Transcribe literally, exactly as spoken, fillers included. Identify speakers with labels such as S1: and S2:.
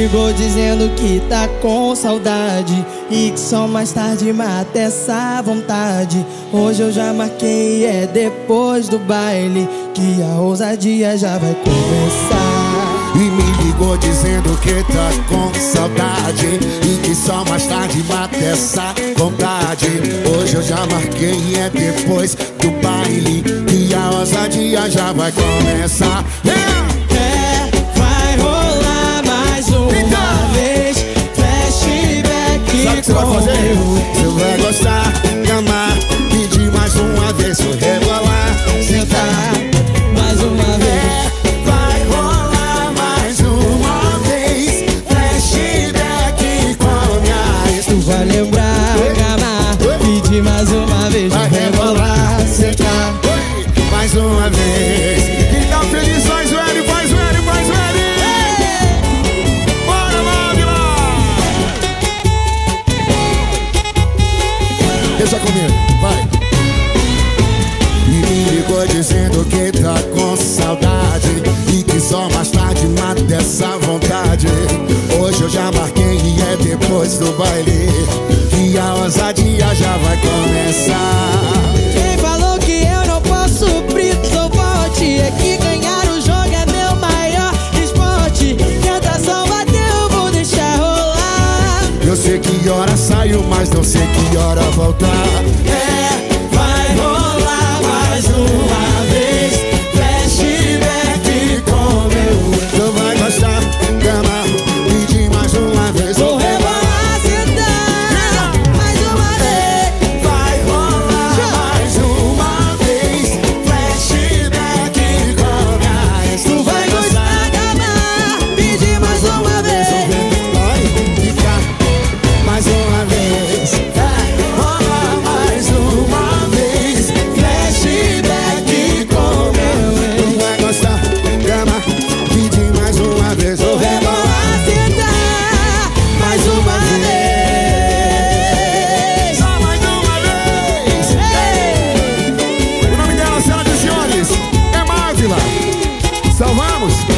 S1: ligou dizendo que tá com saudade e que só mais tarde mata essa vontade. Hoje eu já marquei, é depois do baile que a ousadia já vai começar.
S2: E me ligou dizendo que tá com saudade e que só mais tarde mata essa vontade. Hoje eu já marquei, é depois do baile que a ousadia já vai começar. Yeah!
S1: É, vai rolar mais uma então, vez flashback.
S2: Sabe o que você vai fazer? Você vai gostar, amar, pedir mais uma vez, se rebolar, sentar
S1: mais uma vez. Vai lembrar, gamar, pedir mais uma vez, vai rebolar, secar
S2: mais uma vez. Quem tá feliz faz o L, faz o L, faz o L. Bora, Magna! Deixa comigo, vai. E me ligou dizendo que tá com saudade e que só mais tarde mata essa vontade. Hoje eu já marquei e é depois do baile que a ousadia já vai começar.
S1: Quem falou que eu não posso sou forte, é que ganhar o jogo é meu maior esporte. Tentação bateu, vou deixar rolar.
S2: Eu sei que hora saiu, mas não sei que hora voltar.
S1: É, vai rolar mais uma vez flashback com meu.
S2: Tu vai gostar, cama, pedir mais uma vez.
S1: Vou rebolar, sentar mais uma vez.
S2: Vai rolar mais uma vez flashback com minha ex.
S1: Tu vai gostar, gamar, pedir mais uma vez.
S2: Vai ficar mais uma vez. Vai rolar mais uma vez flashback com meu ex. Tu vai gostar, cama, pedir mais uma vez.
S1: Vou rebolar, sentar mais uma vez.
S2: Só mais uma vez. O nome dela, senhoras e senhores, é Mávila. Salvamos.